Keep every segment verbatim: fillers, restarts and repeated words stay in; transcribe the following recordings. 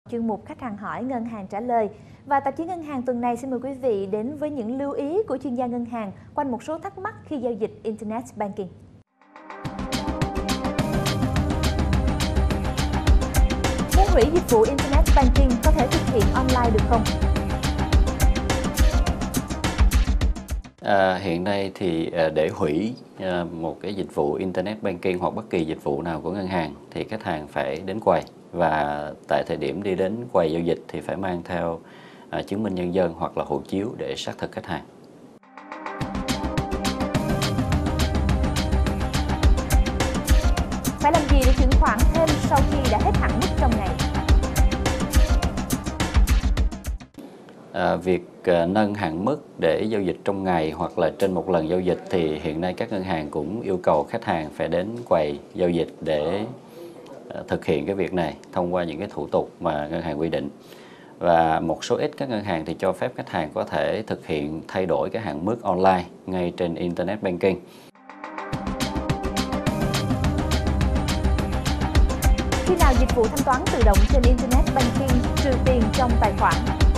Chuyên mục Khách hàng hỏi ngân hàng trả lời. Và tạp chí Ngân hàng tuần này xin mời quý vị đến với những lưu ý của chuyên gia ngân hàng quanh một số thắc mắc khi giao dịch Internet Banking. Muốn hủy dịch vụ Internet Banking có thể thực hiện online được không? À, hiện nay thì để hủy một cái dịch vụ Internet Banking hoặc bất kỳ dịch vụ nào của ngân hàng thì khách hàng phải đến quầy, và tại thời điểm đi đến quầy giao dịch thì phải mang theo à, chứng minh nhân dân hoặc là hộ chiếu để xác thực khách hàng. Phải làm gì để chuyển khoản thêm sau khi đã hết hạn mức trong ngày? À, việc à, nâng hạn mức để giao dịch trong ngày hoặc là trên một lần giao dịch thì hiện nay các ngân hàng cũng yêu cầu khách hàng phải đến quầy giao dịch để à, thực hiện cái việc này thông qua những cái thủ tục mà ngân hàng quy định. Và một số ít các ngân hàng thì cho phép khách hàng có thể thực hiện thay đổi cái hạn mức online ngay trên Internet Banking. Khi nào dịch vụ thanh toán tự động trên Internet Banking trừ tiền trong tài khoản?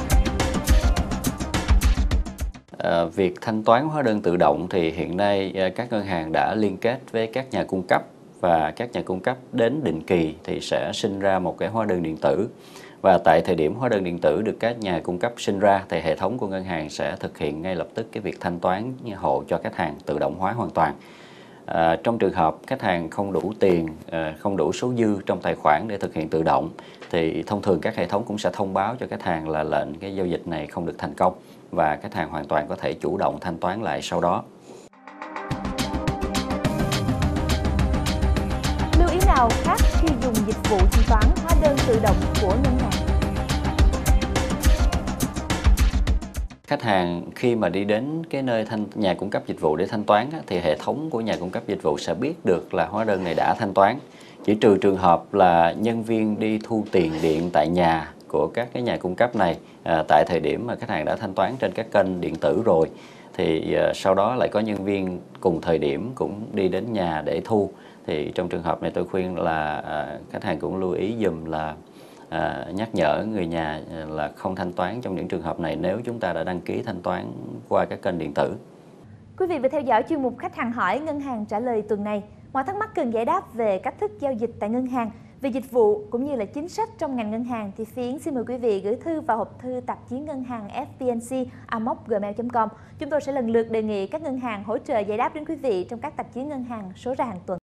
À, việc thanh toán hóa đơn tự động thì hiện nay à, các ngân hàng đã liên kết với các nhà cung cấp, và các nhà cung cấp đến định kỳ thì sẽ sinh ra một cái hóa đơn điện tử. Và tại thời điểm hóa đơn điện tử được các nhà cung cấp sinh ra thì hệ thống của ngân hàng sẽ thực hiện ngay lập tức cái việc thanh toán hộ cho khách hàng tự động hóa hoàn toàn. À, trong trường hợp khách hàng không đủ tiền, à, không đủ số dư trong tài khoản để thực hiện tự động thì thông thường các hệ thống cũng sẽ thông báo cho khách hàng là lệnh cái giao dịch này không được thành công, và khách hàng hoàn toàn có thể chủ động thanh toán lại sau đó. Lưu ý nào khác khi dùng dịch vụ thanh toán hóa đơn tự động của ngân hàng? Khách hàng khi mà đi đến cái nơi thanh, nhà cung cấp dịch vụ để thanh toán á, thì hệ thống của nhà cung cấp dịch vụ sẽ biết được là hóa đơn này đã thanh toán. Chỉ trừ trường hợp là nhân viên đi thu tiền điện tại nhà của các cái nhà cung cấp này à, tại thời điểm mà khách hàng đã thanh toán trên các kênh điện tử rồi, thì à, sau đó lại có nhân viên cùng thời điểm cũng đi đến nhà để thu. Thì trong trường hợp này tôi khuyên là à, khách hàng cũng lưu ý dùm là À, nhắc nhở người nhà là không thanh toán trong những trường hợp này nếu chúng ta đã đăng ký thanh toán qua các kênh điện tử. Quý vị vừa theo dõi chuyên mục Khách hàng hỏi ngân hàng trả lời tuần này. Mọi thắc mắc cần giải đáp về cách thức giao dịch tại ngân hàng, về dịch vụ cũng như là chính sách trong ngành ngân hàng thì Phi Yến xin mời quý vị gửi thư vào hộp thư tạp chí ngân hàng f p n c a m o c gmail chấm com. Chúng tôi sẽ lần lượt đề nghị các ngân hàng hỗ trợ giải đáp đến quý vị trong các tạp chí ngân hàng số ra hàng tuần.